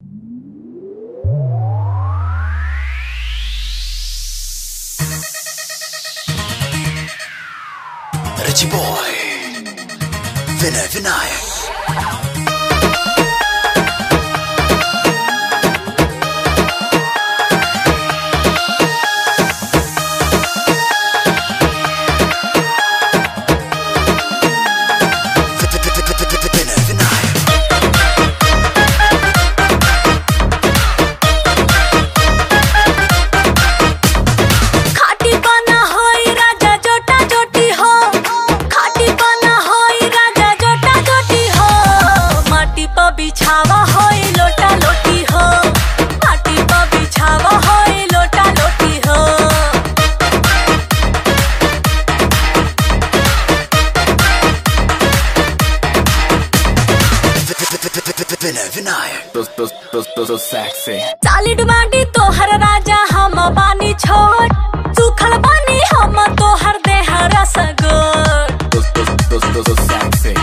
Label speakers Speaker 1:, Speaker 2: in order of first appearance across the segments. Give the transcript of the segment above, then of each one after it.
Speaker 1: Richie boy, Vinayak.
Speaker 2: बिछावा होए लोटा लोटी हो, माटी पर बिछावा होए लोटा लोटी हो।
Speaker 1: Vinayak,
Speaker 3: so sexy.
Speaker 2: सालिड बाटी तोहर राजा हम बानी छोड़, सुखल बानी हम तोहर देह रसगोर।
Speaker 3: So sexy.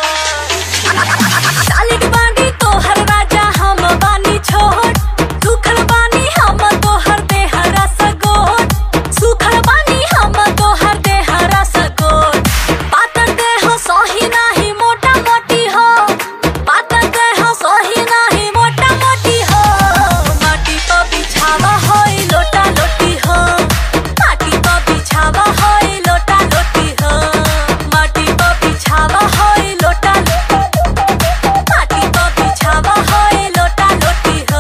Speaker 2: सालिड बाटी तोहर राजा हम बानी छोड़, सुखल बानी हम तोहर देह रसगोर। सुखल बानी हम तोहर देह रसगोर। पातर देह सही नाही मोटा मोटी हो, पातर देह सही नाही मोटा मोटी हो। माटी पर बिछावा होए लोटा लोटी हो, माटी पर बिछावा होए लोटा लोटी हो। माटी पर बिछावा होए लोटा माटी पर बिछावा होए लोटा लोटी हो।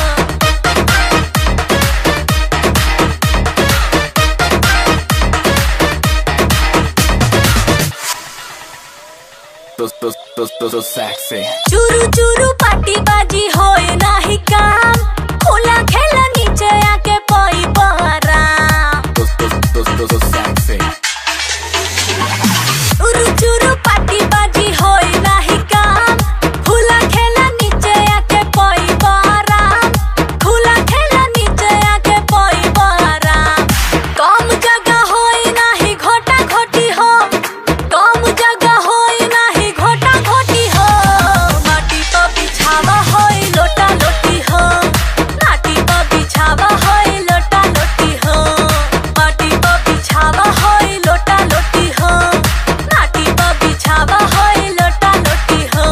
Speaker 3: So sexy.
Speaker 2: चूरू चूरू पाटी बाजी होए नाही काम, खुला खेला नीचे आके पई बहराम।
Speaker 3: So sexy.
Speaker 2: चूरू चूरू पाटी बाजी होए नाही काम, खुला खेला नीचे आके पई बहराम। खुला खेला नीचे आके पई बहराम। कम जगह होए नाही घोटा घोटी हो, कम जगह होए नाही घोटा घोटी हो। माटी पर बिछावा होए लोटा लोटी हो, माटी पर बिछावा होए लोटा लोटी हो। माटी पर बिछावा होए लोटा लोटी हो, माटी पर बिछावा होए लोटा लोटी हो।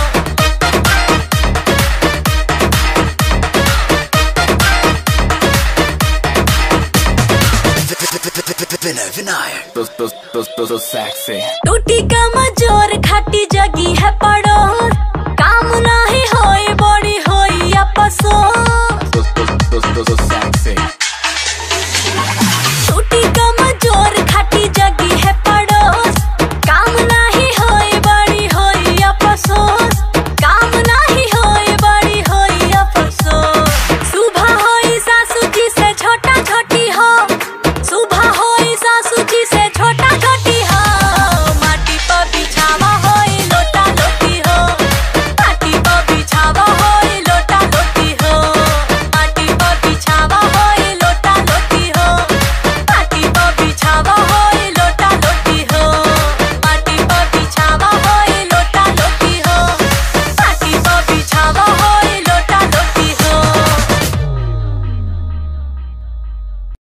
Speaker 1: Vinayak,
Speaker 3: So sexy.
Speaker 2: टूटी कमजोर खाटी जगी है पड़ोर, काम नहीं होए बड़ी